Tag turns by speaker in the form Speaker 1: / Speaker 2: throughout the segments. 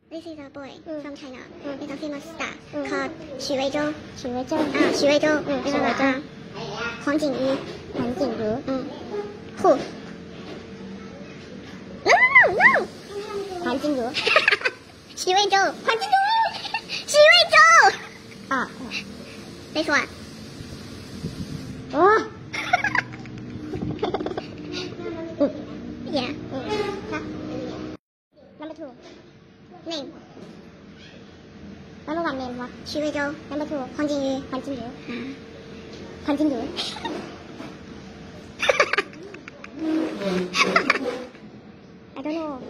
Speaker 1: This is a boy from China. He's a famous star called 许魏洲。
Speaker 2: 许魏洲
Speaker 1: 许魏洲，
Speaker 2: 许魏洲。
Speaker 1: 黄景瑜。Who? No.
Speaker 2: 黄金如。
Speaker 1: 许魏洲，黄金如。许魏洲。
Speaker 2: 啊。
Speaker 1: This one.
Speaker 2: 哦。
Speaker 1: Yeah.
Speaker 2: Number 2.
Speaker 1: Name.
Speaker 2: Number 1 name what?
Speaker 1: 许魏洲。
Speaker 2: Number 2.
Speaker 1: 黄景瑜。
Speaker 2: 黄金如。黄金如。I don't know.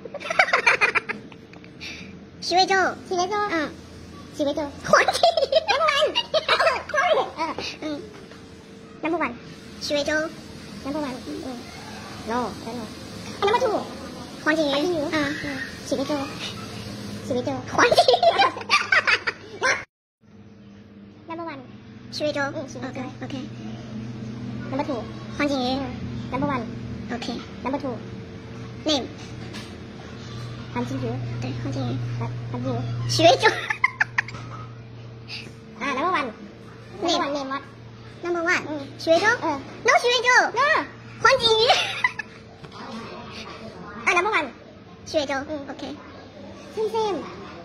Speaker 1: 许魏洲。
Speaker 2: 许魏洲。许魏洲。
Speaker 1: 黄景瑜。
Speaker 2: Number 1.
Speaker 1: 许魏洲。
Speaker 2: Number 1. No, I don't know. Number 2.
Speaker 1: 黄景瑜。
Speaker 2: 许魏洲。许魏洲。
Speaker 1: 黄景瑜。
Speaker 2: Number 1.
Speaker 1: 许魏洲。
Speaker 2: 许魏洲。
Speaker 1: Okay.
Speaker 2: Number 2.
Speaker 1: 黄景瑜。
Speaker 2: Number 1.
Speaker 1: Okay.
Speaker 2: Number 2.
Speaker 1: Name.
Speaker 2: 黄金如。
Speaker 1: 对，黄景瑜。
Speaker 2: 黄金如。
Speaker 1: 许魏洲。
Speaker 2: Number 1. Number 1 name what?
Speaker 1: Number 1. 许魏洲。No 许魏洲。
Speaker 2: No.
Speaker 1: 黄景瑜。
Speaker 2: Number 1.
Speaker 1: 许魏洲。Okay.
Speaker 2: Same.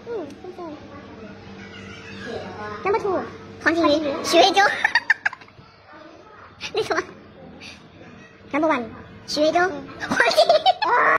Speaker 2: Number 2.
Speaker 1: 黄景瑜。许魏洲。This one.
Speaker 2: Number 1.
Speaker 1: 许魏洲。黄景瑜。